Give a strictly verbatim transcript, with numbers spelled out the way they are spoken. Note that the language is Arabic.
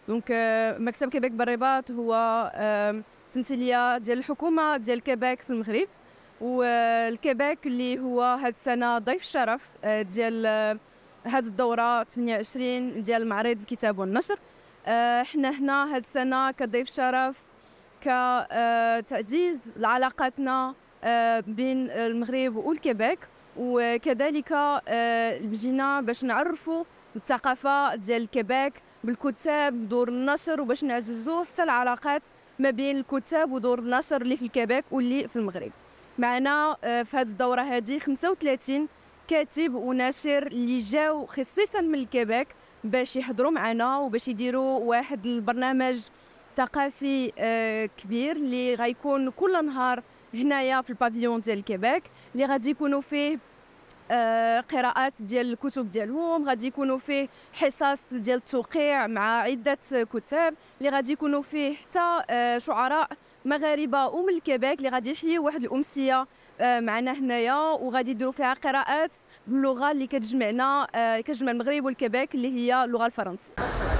دونك euh, مكتب كيبيك بالرباط هو euh, تمثيليه ديال الحكومه ديال كيبيك في المغرب. والكيبيك اللي هو هاد السنه ضيف الشرف آه، ديال آه، هاد الدوره ثمانية وعشرين ديال معرض الكتاب والنشر. آه، حنا هنا هاد السنه كضيف شرف كتعزيز علاقاتنا آه، بين المغرب والكيبيك، وكذلك آه، جينا باش نعرفوا الثقافه ديال الكيبيك بالكتاب دور النشر، وباش نعززوا حتى العلاقات ما بين الكتاب ودور النشر اللي في الكيبيك واللي في المغرب. معنا آه، في هذه الدوره هذه خمسة وثلاثين كاتب وناشر اللي جاو خصيصا من الكيبيك باش يحضروا معنا وباش يديروا واحد البرنامج ثقافي آه، كبير اللي غيكون كل نهار هنايا في البافيون ديال الكيبيك، اللي غادي يكونوا فيه آه، قراءات ديال الكتب ديالهم، غادي يكونوا فيه حصص ديال التوقيع مع عده كتاب، اللي غادي يكونوا فيه حتى آه، شعراء مغاربه ومن الكيبيك اللي غادي يحيوا واحد الامسيه آه، معنا هنايا، وغادي يديروا فيها قراءات باللغه اللي كتجمعنا آه، كتجمع المغرب والكيبيك اللي هي اللغه الفرنسيه.